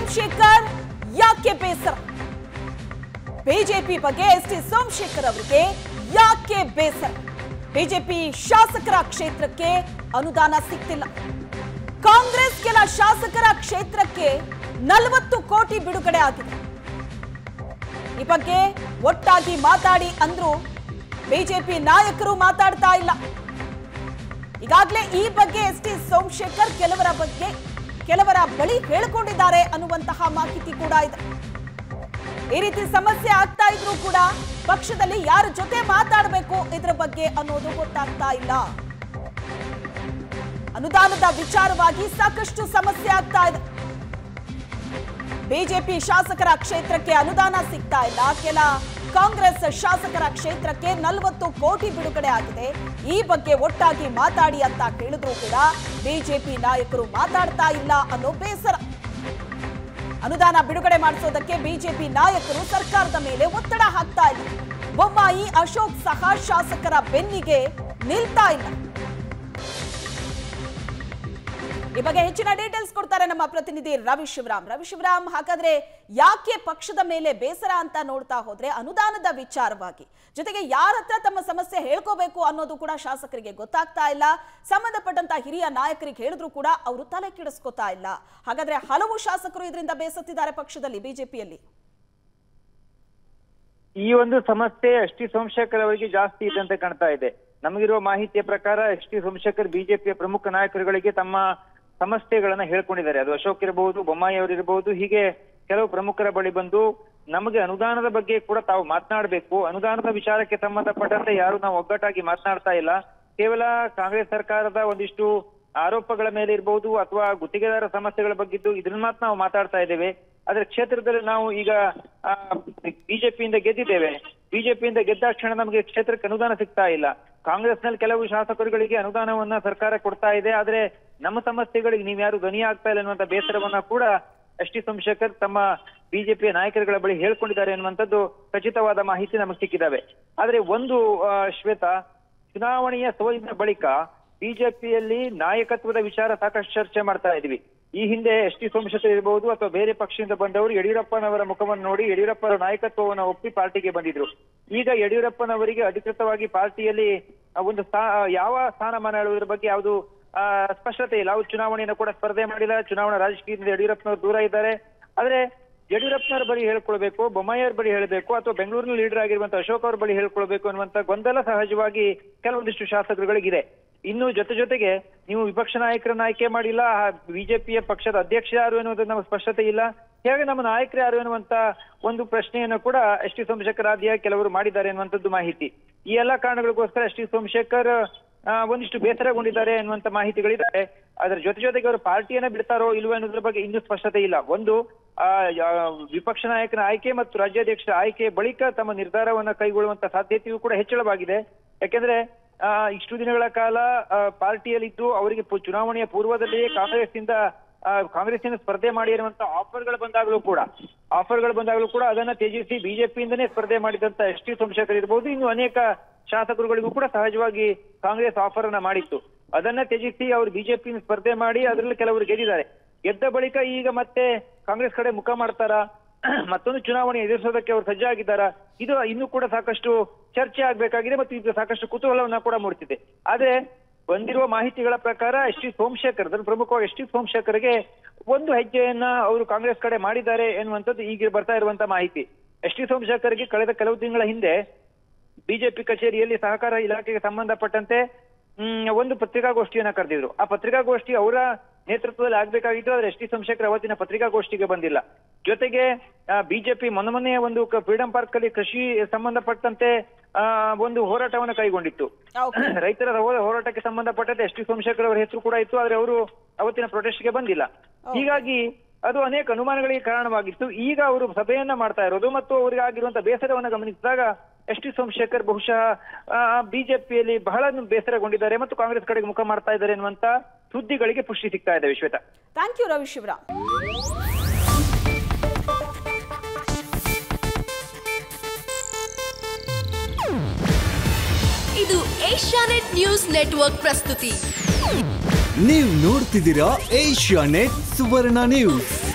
ಸೋಮಶೇಖರ್ ಯಾಕೆ ಬೇಸರ? ಬಿಜೆಪಿ ಬಗ್ಗೆ ಎಸ್ ಟಿ ಸೋಮಶೇಖರ್ ಅವರಿಗೆ ಯಾಕೆ ಬೇಸರ? ಬಿಜೆಪಿ ಶಾಸಕರ ಕ್ಷೇತ್ರಕ್ಕೆ ಅನುದಾನ ಸಿಗ್ತಿಲ್ಲ. ಕಾಂಗ್ರೆಸ್ ಕೆಲ ಶಾಸಕರ ಕ್ಷೇತ್ರಕ್ಕೆ 40 ಕೋಟಿ ಬಿಡುಗಡೆ ಆಗಿದೆ. ಈ ಬಗ್ಗೆ ಒಟ್ಟಾಗಿ ಮಾತಾಡಿ ಅಂದ್ರು ಬಿಜೆಪಿ ನಾಯಕರು ಮಾತಾಡ್ತಾ ಇಲ್ಲ. ಈಗಾಗಲೇ ಈ ಬಗ್ಗೆ ಎಸ್ ಟಿ ಸೋಮಶೇಖರ್ ಕೆಲವರ ಬಳಿ ಹೇಳಿಕೊಂಡಿದ್ದಾರೆ ಅನ್ನುವಂತಹ ಮಾಹಿತಿ ಕೂಡ ಇದೆ. ಈ ರೀತಿ ಸಮಸ್ಯೆ ಆಗ್ತಾ ಇದ್ರೂ ಕೂಡ ಪಕ್ಷದಲ್ಲಿ ಯಾರ ಜೊತೆ ಮಾತಾಡಬೇಕು ಇದರ ಬಗ್ಗೆ ಅನ್ನೋದು ಗೊತ್ತಾಗ್ತಾ ಇಲ್ಲ. ಅನುದಾನದ ವಿಚಾರವಾಗಿ ಸಾಕಷ್ಟು ಸಮಸ್ಯೆ ಆಗ್ತಾ ಇದೆ. ಬಿಜೆಪಿ ಶಾಸಕರ ಕ್ಷೇತ್ರಕ್ಕೆ ಅನುದಾನ ಸಿಗ್ತಾ ಇಲ್ಲ. ಕೆಲ ಕಾಂಗ್ರೆಸ್ ಶಾಸಕರ ಕ್ಷೇತ್ರಕ್ಕೆ 40 ಕೋಟಿ ಬಿಡುಗಡೆ ಆಗಿದೆ. ಈ ಬಗ್ಗೆ ಒಟ್ಟಾಗಿ ಮಾತಾಡಿ ಅಂತ ಹೇಳಿದ್ರು ಕೂಡ ಬಿಜೆಪಿ ನಾಯಕರು ಮಾತಾಡ್ತಾ ಇಲ್ಲ ಅನ್ನೋ ಬೇಸರ. ಅನುದಾನ ಬಿಡುಗಡೆ ಮಾಡಿಸೋದಕ್ಕೆ ಬಿಜೆಪಿ ನಾಯಕರು ಸರ್ಕಾರದ ಮೇಲೆ ಒತ್ತಡ ಹಾಕ್ತಾ ಇಲ್ಲ. ಬೊಮ್ಮಾಯಿ, ಅಶೋಕ್ ಸಹ ಶಾಸಕರ ಬೆನ್ನಿಗೆ ನಿಲ್ತಾ ಇಲ್ಲ. ಈ ಬಗ್ಗೆ ಹೆಚ್ಚಿನ ಡೀಟೇಲ್ಸ್ ಕೊಡ್ತಾರೆ ನಮ್ಮ ಪ್ರತಿನಿಧಿ ರವಿ ಶಿವರಾಮ್. ಹಾಗಾದ್ರೆ ಯಾಕೆ ಪಕ್ಷದ ಮೇಲೆ ಬೇಸರ ಅಂತ ನೋಡ್ತಾ ಹೋದ್ರೆ ಅನುದಾನದ ವಿಚಾರವಾಗಿ, ಜೊತೆಗೆ ಯಾರ ಹತ್ರ ತಮ್ಮ ಸಮಸ್ಯೆ ಹೇಳ್ಕೋಬೇಕು ಅನ್ನೋದು ಕೂಡ ಶಾಸಕರಿಗೆ ಗೊತ್ತಾಗ್ತಾ ಇಲ್ಲ. ಸಂಬಂಧಪಟ್ಟಂತ ಹಿರಿಯ ನಾಯಕರಿಗೆ ಹೇಳಿದ್ರು ಕೂಡ ಅವರು ತಲೆ ಕೆಡಿಸ್ಕೋತಾ ಇಲ್ಲ. ಹಾಗಾದ್ರೆ ಹಲವು ಶಾಸಕರು ಇದರಿಂದ ಬೇಸತ್ತಿದ್ದಾರೆ ಪಕ್ಷದಲ್ಲಿ, ಬಿಜೆಪಿಯಲ್ಲಿ. ಈ ಒಂದು ಸಮಸ್ಯೆ ಎಸ್ ಟಿ ಸೋಮಶೇಖರ್ ಅವರಿಗೆ ಜಾಸ್ತಿ ಇದೆ ಅಂತ ಕಾಣ್ತಾ ಇದೆ. ನಮಗಿರುವ ಮಾಹಿತಿಯ ಪ್ರಕಾರ ಎಸ್ ಟಿ ಸೋಮಶೇಖರ್ ಬಿಜೆಪಿಯ ಪ್ರಮುಖ ನಾಯಕರುಗಳಿಗೆ ತಮ್ಮ ಸಮಸ್ಯೆಗಳನ್ನ ಹೇಳ್ಕೊಂಡಿದ್ದಾರೆ. ಅದು ಅಶೋಕ್ ಇರಬಹುದು, ಬೊಮ್ಮಾಯಿ ಅವರು ಇರಬಹುದು, ಹೀಗೆ ಕೆಲವು ಪ್ರಮುಖರ ಬಳಿ ಬಂದು ನಮಗೆ ಅನುದಾನದ ಬಗ್ಗೆ ಕೂಡ ತಾವು ಮಾತನಾಡಬೇಕು, ಅನುದಾನದ ವಿಚಾರಕ್ಕೆ ಸಂಬಂಧಪಟ್ಟಂತೆ ಯಾರು ನಾವು ಒಗ್ಗಟ್ಟಾಗಿ ಮಾತನಾಡ್ತಾ ಇಲ್ಲ, ಕೇವಲ ಕಾಂಗ್ರೆಸ್ ಸರ್ಕಾರದ ಒಂದಿಷ್ಟು ಆರೋಪಗಳ ಮೇಲೆ ಇರಬಹುದು ಅಥವಾ ಗುತ್ತಿಗೆದಾರ ಸಮಸ್ಯೆಗಳ ಬಗ್ಗಿದ್ದು ಇದನ್ನ ಮಾತ್ರ ನಾವು ಮಾತಾಡ್ತಾ ಇದ್ದೇವೆ. ಆದ್ರೆ ಕ್ಷೇತ್ರದಲ್ಲಿ ನಾವು ಈಗ ಬಿಜೆಪಿಯಿಂದ ಗೆದ್ದಿದ್ದೇವೆ. ಬಿಜೆಪಿಯಿಂದ ಗೆದ್ದಾಕ್ಷಣ ನಮಗೆ ಕ್ಷೇತ್ರಕ್ಕೆ ಅನುದಾನ ಸಿಗ್ತಾ ಇಲ್ಲ. ಕಾಂಗ್ರೆಸ್ ನಲ್ಲಿ ಕೆಲವು ಶಾಸಕರುಗಳಿಗೆ ಅನುದಾನವನ್ನ ಸರ್ಕಾರ ಕೊಡ್ತಾ ಇದೆ. ಆದ್ರೆ ನಮ್ಮ ಸಮಸ್ಯೆಗಳಿಗೆ ನೀವ್ಯಾರು ಧ್ವನಿ ಆಗ್ತಾ ಇಲ್ಲ ಅನ್ನುವಂತ ಬೇಸರವನ್ನ ಕೂಡ ಎಸ್ ಟಿ ಸೋಮಶೇಖರ್ ತಮ್ಮ ಬಿಜೆಪಿಯ ನಾಯಕರುಗಳ ಬಳಿ ಹೇಳ್ಕೊಂಡಿದ್ದಾರೆ ಅನ್ನುವಂಥದ್ದು ಖಚಿತವಾದ ಮಾಹಿತಿ ನಮಗೆ ಸಿಕ್ಕಿದ್ದಾವೆ. ಆದ್ರೆ ಒಂದು ಶ್ವೇತಾ, ಚುನಾವಣೆಯ ಸೋಲಿನ ಬಳಿಕ ಬಿಜೆಪಿಯಲ್ಲಿ ನಾಯಕತ್ವದ ವಿಚಾರ ಸಾಕಷ್ಟು ಚರ್ಚೆ ಮಾಡ್ತಾ ಇದ್ವಿ. ಈ ಹಿಂದೆ ಎಸ್ ಟಿ ಸೋಮಶೇಖರ್ ಇರಬಹುದು ಅಥವಾ ಬೇರೆ ಪಕ್ಷದಿಂದ ಬಂದವರು ಯಡಿಯೂರಪ್ಪನವರ ಮುಖವನ್ನು ನೋಡಿ ಯಡಿಯೂರಪ್ಪರ ನಾಯಕತ್ವವನ್ನು ಒಪ್ಪಿ ಪಾರ್ಟಿಗೆ ಬಂದಿದ್ರು. ಈಗ ಯಡಿಯೂರಪ್ಪನವರಿಗೆ ಅಧಿಕೃತವಾಗಿ ಪಾರ್ಟಿಯಲ್ಲಿ ಒಂದು ಯಾವ ಸ್ಥಾನಮಾನ ಹೇಳುವುದರ ಬಗ್ಗೆ ಯಾವುದು ಸ್ಪಷ್ಟತೆ ಇಲ್ಲ. ಅವರು ಚುನಾವಣೆಯನ್ನು ಕೂಡ ಸ್ಪರ್ಧೆ ಮಾಡಿಲ್ಲ. ಚುನಾವಣಾ ರಾಜಕೀಯದಿಂದ ಯಡಿಯೂರಪ್ಪನವರು ದೂರ ಇದ್ದಾರೆ. ಆದ್ರೆ ಯಡಿಯೂರಪ್ಪನವರ ಬಳಿ ಹೇಳ್ಕೊಳ್ಬೇಕು, ಬೊಮ್ಮಾಯಿಯವ್ರ ಬಳಿ ಹೇಳಬೇಕು, ಅಥವಾ ಬೆಂಗಳೂರಿನ ಲೀಡರ್ ಆಗಿರುವಂತಹ ಅಶೋಕ್ ಅವ್ರ ಬಳಿ ಹೇಳ್ಕೊಳ್ಬೇಕು ಅನ್ನುವಂತ ಗೊಂದಲ ಸಹಜವಾಗಿ ಕೆಲವೊಂದಿಷ್ಟು ಶಾಸಕರುಗಳಿಗಿದೆ. ಇನ್ನು ಜೊತೆಗೆ ನೀವು ವಿಪಕ್ಷ ನಾಯಕರನ್ನ ಆಯ್ಕೆ ಮಾಡಿಲ್ಲ, ಬಿಜೆಪಿಯ ಪಕ್ಷದ ಅಧ್ಯಕ್ಷ ಯಾರು ಎನ್ನುವುದು ನಮಗೆ ಸ್ಪಷ್ಟತೆ ಇಲ್ಲ, ಹೇಗೆ ನಮ್ಮ ನಾಯಕರು ಯಾರು ಎನ್ನುವಂತ ಒಂದು ಪ್ರಶ್ನೆಯನ್ನು ಕೂಡ ಎಸ್ ಟಿ ಸೋಮಶೇಖರ್ ಆದಿಯಾಗಿ ಕೆಲವರು ಮಾಡಿದ್ದಾರೆ ಎನ್ನುವಂಥದ್ದು ಮಾಹಿತಿ. ಈ ಎಲ್ಲಾ ಕಾರಣಗಳಿಗೋಸ್ಕರ ಎಸ್ ಟಿ ಸೋಮಶೇಖರ್ ಒಂದಿಷ್ಟು ಬೇಸರಗೊಂಡಿದ್ದಾರೆ ಎನ್ನುವಂತ ಮಾಹಿತಿಗಳಿದ್ದಾರೆ. ಅದರ ಜೊತೆಗೆ ಅವರು ಪಾರ್ಟಿಯನ್ನ ಬಿಡ್ತಾರೋ ಇಲ್ವೋ ಅನ್ನೋದ್ರ ಬಗ್ಗೆ ಇನ್ನೂ ಸ್ಪಷ್ಟತೆ ಇಲ್ಲ. ಒಂದು ವಿಪಕ್ಷ ನಾಯಕನ ಆಯ್ಕೆ ಮತ್ತು ರಾಜ್ಯಾಧ್ಯಕ್ಷರ ಆಯ್ಕೆ ಬಳಿಕ ತಮ್ಮ ನಿರ್ಧಾರವನ್ನ ಕೈಗೊಳ್ಳುವಂತ ಸಾಧ್ಯತೆಯೂ ಕೂಡ ಹೆಚ್ಚಳವಾಗಿದೆ. ಯಾಕೆಂದ್ರೆ ಇಷ್ಟು ದಿನಗಳ ಕಾಲ ಪಾರ್ಟಿಯಲ್ಲಿದ್ದು ಅವರಿಗೆ ಚುನಾವಣೆಯ ಪೂರ್ವದಲ್ಲಿಯೇ ಕಾಂಗ್ರೆಸ್ಸಿಂದ ಸ್ಪರ್ಧೆ ಮಾಡಿ ಇರುವಂತ ಆಫರ್ಗಳು ಬಂದಾಗಲೂ ಕೂಡ ಅದನ್ನ ತ್ಯಜಿಸಿ ಬಿಜೆಪಿಯಿಂದನೇ ಸ್ಪರ್ಧೆ ಮಾಡಿದಂತ ಎಸ್ ಟಿ ಸೋಮಶೇಖರ್ ಇರಬಹುದು, ಇನ್ನು ಅನೇಕ ಶಾಸಕರುಗಳಿಗೂ ಕೂಡ ಸಹಜವಾಗಿ ಕಾಂಗ್ರೆಸ್ ಆಫರ್ ಅನ್ನ ಮಾಡಿತ್ತು. ಅದನ್ನ ತ್ಯಜಿಸಿ ಅವರು ಬಿಜೆಪಿಯಿಂದ ಸ್ಪರ್ಧೆ ಮಾಡಿ ಅದರಲ್ಲಿ ಕೆಲವರು ಗೆದ್ದಿದ್ದಾರೆ. ಗೆದ್ದ ಬಳಿಕ ಈಗ ಮತ್ತೆ ಕಾಂಗ್ರೆಸ್ ಕಡೆ ಮುಖ ಮಾಡ್ತಾರಾ, ಮತ್ತೊಂದು ಚುನಾವಣೆ ಎದುರಿಸೋದಕ್ಕೆ ಅವರು ಸಜ್ಜಾಗಿದ್ದಾರಾ, ಇದು ಇನ್ನೂ ಕೂಡ ಸಾಕಷ್ಟು ಚರ್ಚೆ ಆಗ್ಬೇಕಾಗಿದೆ ಮತ್ತು ಇದು ಸಾಕಷ್ಟು ಕುತೂಹಲವನ್ನ ಕೂಡ ಮೂಡಿಸಿದೆ. ಆದ್ರೆ ಬಂದಿರುವ ಮಾಹಿತಿಗಳ ಪ್ರಕಾರ ಎಸ್ ಟಿ ಸೋಮಶೇಖರ್, ಪ್ರಮುಖವಾಗಿ ಎಸ್ ಟಿ ಸೋಮಶೇಖರ್ಗೆ ಒಂದು ಹೆಜ್ಜೆಯನ್ನ ಅವರು ಕಾಂಗ್ರೆಸ್ ಕಡೆ ಮಾಡಿದ್ದಾರೆ ಎನ್ನುವಂಥದ್ದು ಈಗ ಬರ್ತಾ ಇರುವಂತ ಮಾಹಿತಿ. ಎಸ್ ಟಿ ಸೋಮಶೇಖರ್ಗೆ ಕಳೆದ ಕೆಲವು ತಿಂಗಳ ಹಿಂದೆ ಬಿಜೆಪಿ ಕಚೇರಿಯಲ್ಲಿ ಸಹಕಾರ ಇಲಾಖೆಗೆ ಸಂಬಂಧಪಟ್ಟಂತೆ ಒಂದು ಪತ್ರಿಕಾಗೋಷ್ಠಿಯನ್ನ ಕರೆದಿದ್ರು. ಆ ಪತ್ರಿಕಾಗೋಷ್ಠಿ ಅವರ ನೇತೃತ್ವದಲ್ಲಿ ಆಗ್ಬೇಕಾಗಿತ್ತು. ಆದ್ರೆ ಎಸ್ ಟಿ ಸೋಮಶೇಖರ್ ಅವತ್ತಿನ ಪತ್ರಿಕಾಗೋಷ್ಠಿಗೆ ಬಂದಿಲ್ಲ. ಜೊತೆಗೆ ಬಿಜೆಪಿ ಮೊನ್ನೆ ಒಂದು ಫ್ರೀಡಂ ಪಾರ್ಕ್ ಅಲ್ಲಿ ಕೃಷಿ ಸಂಬಂಧಪಟ್ಟಂತೆ ಒಂದು ಹೋರಾಟವನ್ನು ಕೈಗೊಂಡಿತ್ತು. ರೈತರ ಹೋರಾಟಕ್ಕೆ ಸಂಬಂಧಪಟ್ಟಂತೆ ಎಸ್ ಟಿ ಸೋಮಶೇಖರ್ ಅವರ ಹೆಸರು ಕೂಡ ಇತ್ತು. ಆದ್ರೆ ಅವರು ಅವತ್ತಿನ ಪ್ರೊಟೆಸ್ಟ್ಗೆ ಬಂದಿಲ್ಲ. ಹೀಗಾಗಿ ಅದು ಅನೇಕ ಅನುಮಾನಗಳಿಗೆ ಕಾರಣವಾಗಿತ್ತು. ಈಗ ಅವರು ಸಭೆಯನ್ನ ಮಾಡ್ತಾ ಇರೋದು ಮತ್ತು ಅವರಿಗೆ ಆಗಿರುವಂತಹ ಬೇಸರವನ್ನು ಗಮನಿಸಿದಾಗ ಎಸ್ ಟಿ ಸೋಮಶೇಖರ್ ಬಹುಶಃ ಬಿಜೆಪಿಯಲ್ಲಿ ಬಹಳ ಬೇಸರಗೊಂಡಿದ್ದಾರೆ ಮತ್ತು ಕಾಂಗ್ರೆಸ್ ಕಡೆಗೆ ಮುಖ ಮಾಡ್ತಾ ಇದ್ದಾರೆ ಎನ್ನುವಂತ ಸುದ್ದಿಗಳಿಗೆ ಪುಷ್ಟಿ ಸಿಗ್ತಾ ಇದೆ. Shweta, thank you Ravi Shivaram. ಇದು ಏಷ್ಯಾನೆಟ್ ನ್ಯೂಸ್ ನೆಟ್ವರ್ಕ್ ಪ್ರಸ್ತುತಿ. ನೀವು ನೋಡ್ತಿದ್ದೀರಾ ಏಷ್ಯಾನೆಟ್ ಸುವರ್ಣ ನ್ಯೂಸ್.